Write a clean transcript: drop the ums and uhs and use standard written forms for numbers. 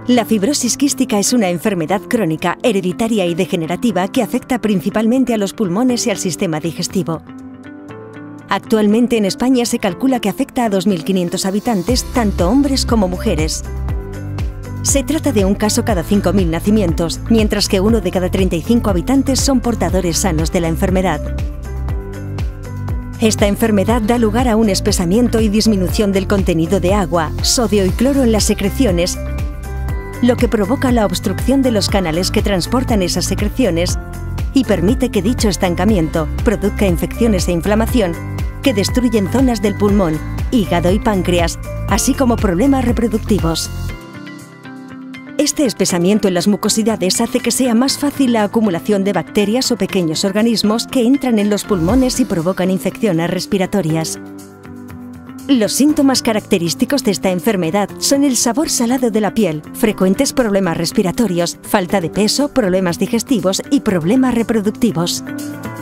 La fibrosis quística es una enfermedad crónica, hereditaria y degenerativa que afecta principalmente a los pulmones y al sistema digestivo. Actualmente en España se calcula que afecta a 2.500 habitantes, tanto hombres como mujeres. Se trata de un caso cada 5.000 nacimientos, mientras que 1 de cada 35 habitantes son portadores sanos de la enfermedad. Esta enfermedad da lugar a un espesamiento y disminución del contenido de agua, sodio y cloro en las secreciones, lo que provoca la obstrucción de los canales que transportan esas secreciones y permite que dicho estancamiento produzca infecciones e inflamación que destruyen zonas del pulmón, hígado y páncreas, así como problemas reproductivos. Este espesamiento en las mucosidades hace que sea más fácil la acumulación de bacterias o pequeños organismos que entran en los pulmones y provocan infecciones respiratorias. Los síntomas característicos de esta enfermedad son el sabor salado de la piel, frecuentes problemas respiratorios, falta de peso, problemas digestivos y problemas reproductivos.